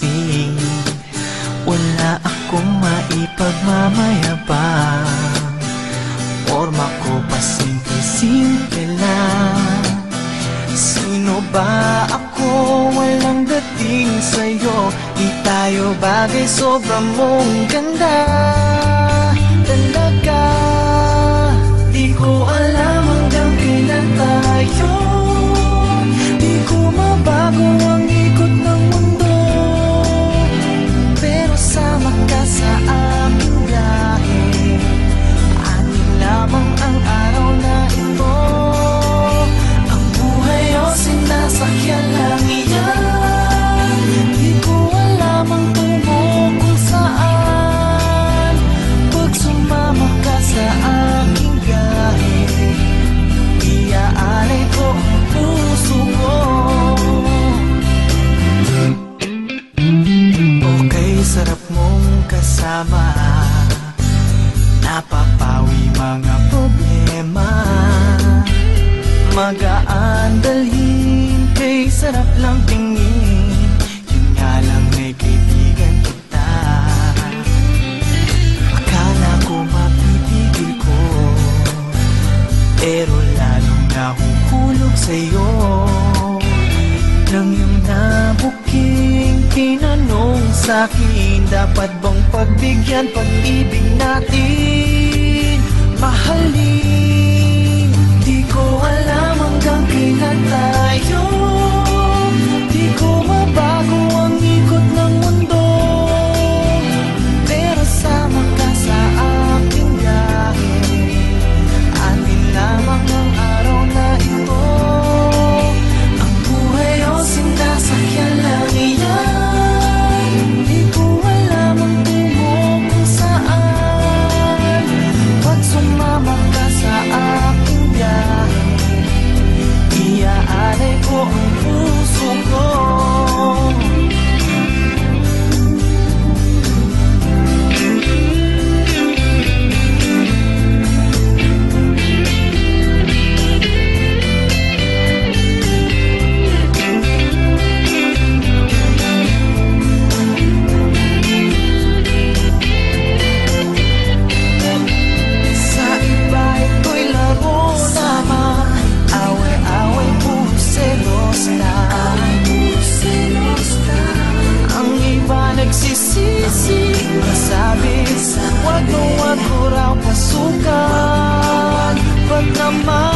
lasing. Wala akong maipagmamayabang, forma ko pa simple-simple lang. Sino ba ako? Walang dating sa'yo. Di tayo bagay, sobrang mong ganda talaga. Di ko alam hanggang kailan tayo. Di ko mabago ang ikot ng mundo, pero sama ka sa aking biyahe. Atin lamang ang araw na ito. Ang buhay o sinasakyan lang iyan. Di ko alam ang tungkol saan. Pag sumama ka sa aking biyahe, iaalay ko ang puso ko. Okay, sarap mong kasama. Napapawi mga problema. Magaan dalhin, kay sarap lang tingin. Yun nga lang, may kaibigan kita. Akala ko mapipigil ko, pero lalong nahuhulog sa'yo. Nang yung nabuking tinanong sa'kin, dapat bang pagbigyan pag-ibig natin? Mahalin, di ko alam hanggang kailan tayo. Di ko mabago ang ikot ng mundo, pero sama ka sa aking biyahe. Atin lamang ang araw na ito. Ang buhay o sinasakyan lang iyan. Di ko alam ang tungo kung saan. Pag sumama ka sa aking biyahe, iaalay ko ang puso ko. Sa iba ito'y laro lamang, away-away, puro selos lang. Ang iba nagsisisi, masabi, wag mo raw pasukan. Pag naman